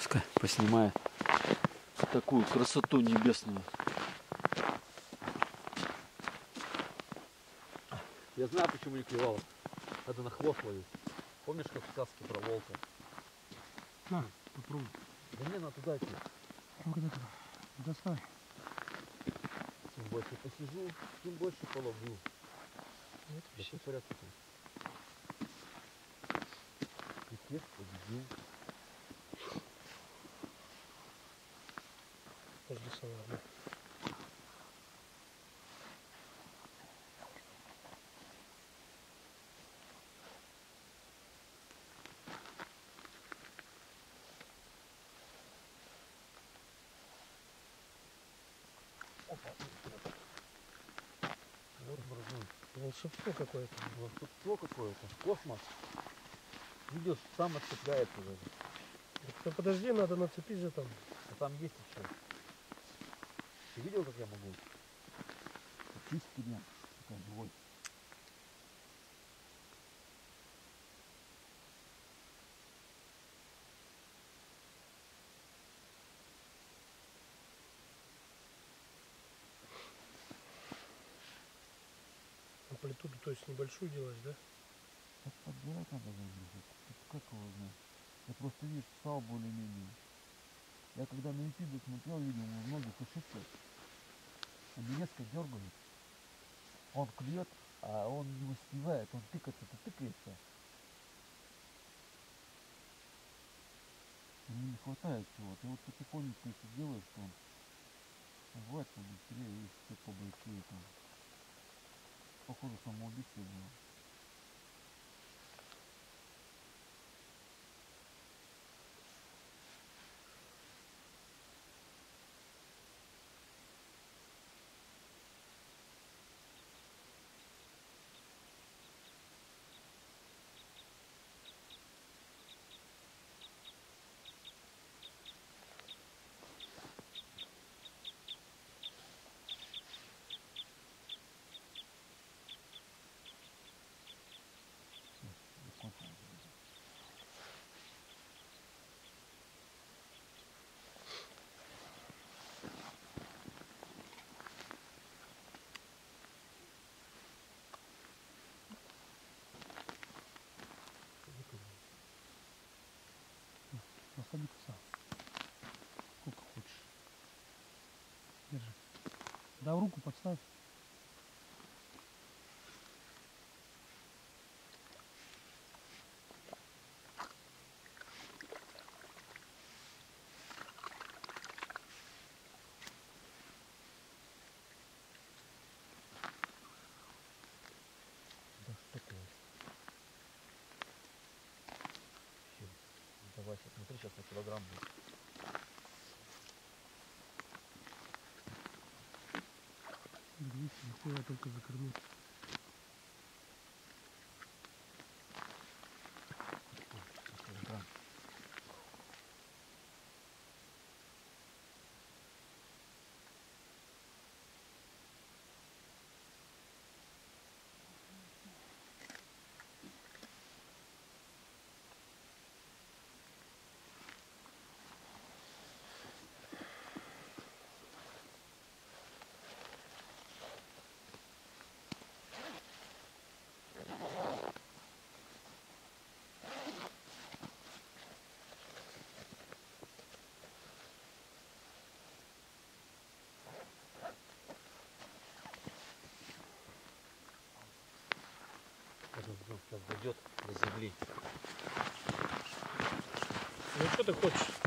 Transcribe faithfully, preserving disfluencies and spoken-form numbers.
Пускай поснимаю такую красоту небесную. Я знаю, почему не клевало. Надо на хвост ловить. Помнишь, как в сказке про волка? На, попробуй. Да не, надо туда идти. Вот это. Доставай. Чем больше посижу, тем больше половлю. Вот Да все в порядке там. Пипец победил. Возле салата. Опа. Вот борзой. Волшебство какое-то. Волшебство какое-то. Космос. Видишь, сам отцепляется даже. Да подожди, надо нацепить же там. А там есть еще. Ты видел, как я могу? Чистый лен. Такой живой. Амплитуду, то есть небольшую делаешь, да? Так подбирать надо выглядеть. Как его знать? Я просто, видишь, стал более-менее. Я когда на ютубе смотрел, видел, у многих ошибка. Они резко дергают. Он клюет, а он не успевает. Он тыкается-то тыкается. Ему не хватает чего-то. И вот потихонечку, если делаешь, то он бывает побыстрее, и все побыстрее там. Походу самоубийство было. Посади сам. Сколько хочешь. Держи. Да, в руку подставь. Да что такое? Все. Давай, сейчас смотри, сейчас на килограмм будет. двести, нихуя, только закормил. Килограмм. Сейчас дойдет до земли. Ну что ты хочешь?